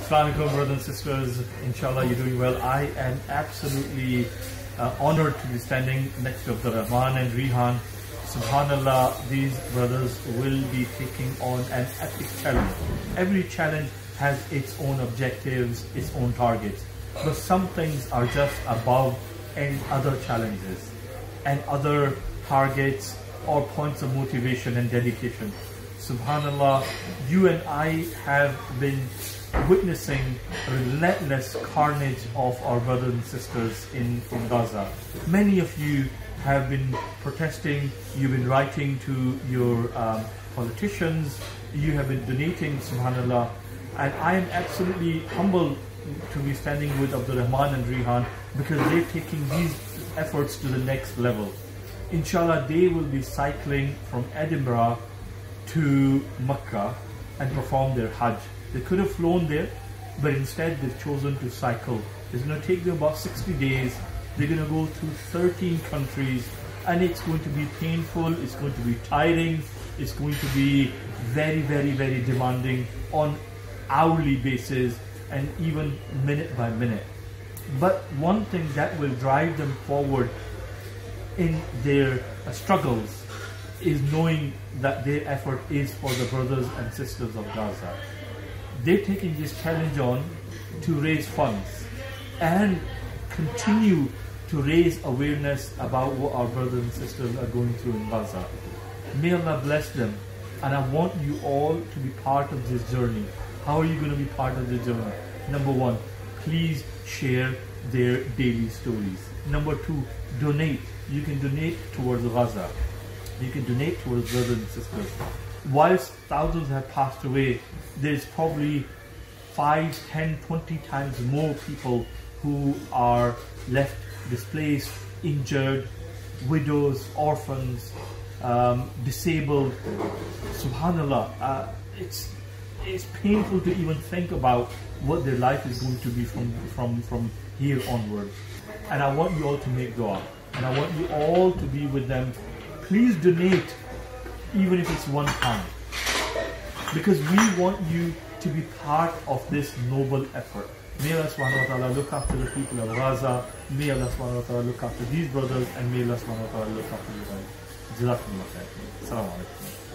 Assalamu alaikum, brothers and sisters. Inshallah, you're doing well. I am absolutely honored to be standing next to Abdul Rahman and Rehan. Subhanallah, these brothers will be taking on an epic challenge. Every challenge has its own objectives, its own targets. But some things are just above any other challenges and other targets or points of motivation and dedication. Subhanallah, you and I have been witnessing relentless carnage of our brothers and sisters in Gaza. Many of you have been protesting, you've been writing to your politicians, you have been donating, subhanallah, and I am absolutely humbled to be standing with Abdul Rahman and Rehan because they're taking these efforts to the next level. Inshallah, they will be cycling from Edinburgh to Mecca and perform their Hajj. They could have flown there, but instead they've chosen to cycle. It's going to take them about 60 days. They're going to go through 13 countries, and it's going to be painful, it's going to be tiring, it's going to be very, very, very demanding on hourly basis and even minute by minute. But one thing that will drive them forward in their struggles is knowing that their effort is for the brothers and sisters of Gaza. They're taking this challenge on to raise funds and continue to raise awareness about what our brothers and sisters are going through in Gaza. May Allah bless them, and I want you all to be part of this journey. How are you going to be part of this journey? Number one, please share their daily stories. Number two, donate. You can donate towards Gaza. You can donate towards brothers and sisters. Whilst thousands have passed away, there's probably 5, 10, 20 times more people who are left displaced, injured, widows, orphans, disabled. Subhanallah, it's painful to even think about what their life is going to be from here onward. And I want you all to make dua, and I want you all to be with them. Please donate, even if it's £1, because we want you to be part of this noble effort. May Allah subhanahu wa ta'ala look after the people of Gaza. May Allah subhanahu wa ta'ala look after these brothers, and may Allah subhanahu wa ta'ala look after you guys. Jazakumullah khair. Assalamu alaikum.